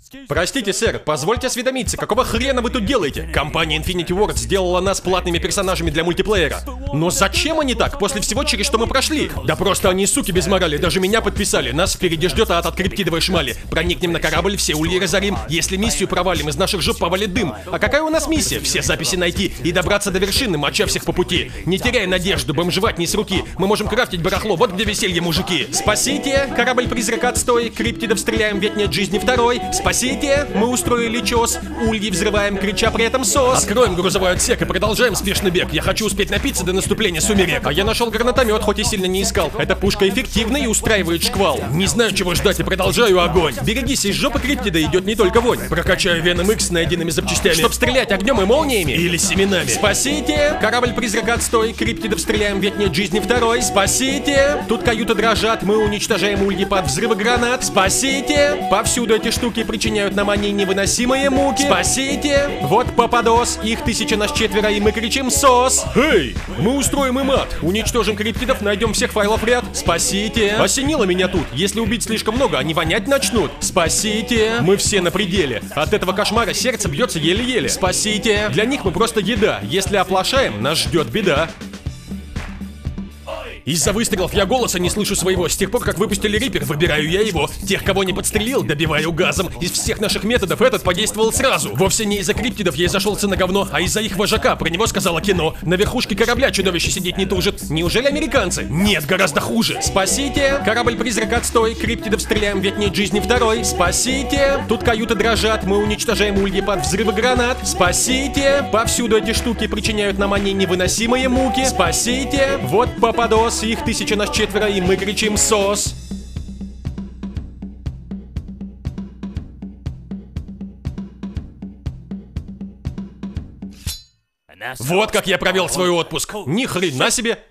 Простите, сэр, позвольте осведомиться, какого хрена вы тут делаете? Компания Infinity Ward сделала нас платными персонажами для мультиплеера. Но зачем они так, после всего, через что мы прошли? Да просто они, суки, без морали, даже меня подписали. Нас впереди ждет ад от криптидовой шмали. Проникнем на корабль, все ульи разорим. Если миссию провалим, из наших жоп повалит дым. А какая у нас миссия? Все записи найти и добраться до вершины, моча всех по пути. Не теряй надежду, бомжевать не с руки. Мы можем крафтить барахло, вот где веселье, мужики. Спасите, корабль-призрак отстой, криптидов стреляем, ведь нет жизни второй. Спасите, мы устроили чёс, ульи взрываем, крича при этом сос. Откроем грузовой отсек и продолжаем спешный бег. Я хочу успеть напиться до наступления сумерек. А я нашел гранатомет, хоть и сильно не искал. Эта пушка эффективна и устраивает шквал. Не знаю, чего ждать, и продолжаю огонь. Берегись, из жопы криптида идет не только вонь. Прокачаю Venom X с найденными запчастями, чтоб стрелять огнем и молниями или семенами. Спасите, корабль-призрак отстой, криптидов стреляем, ведь нет жизни второй. Спасите, тут каюты дрожат, мы уничтожаем ульи под взрывы гранат. Спасите, повсюду эти штуки причиняют нам они невыносимые муки. Спасите, вот попадос, их 1000 нас 4, и мы кричим сос. Эй, мы устроим им ад, уничтожим криптидов, найдем всех файлов ряд. Спасите, осенило меня тут, если убить слишком много, они вонять начнут. Спасите, мы все на пределе, от этого кошмара сердце бьется еле-еле. Спасите, для них мы просто еда, если оплошаем, нас ждет беда. Из-за выстрелов я голоса не слышу своего. С тех пор, как выпустили Риппер, выбираю я его. Тех, кого не подстрелил, добиваю газом. Из всех наших методов этот подействовал сразу. Вовсе не из-за криптидов я зашелся на говно, а из-за их вожака, про него сказала кино. На верхушке корабля чудовище сидеть не тужит. Неужели американцы? Нет, гораздо хуже. Спасите, корабль-призрак отстой, криптидов стреляем, ведь нет жизни второй. Спасите, тут каюты дрожат, мы уничтожаем ульи под взрывы гранат. Спасите, повсюду эти штуки причиняют нам они невыносимые муки. Спасите, вот попадос, их 1000 нас 4, и мы кричим сос. Вот как я провел свой отпуск. Ни хрена себе.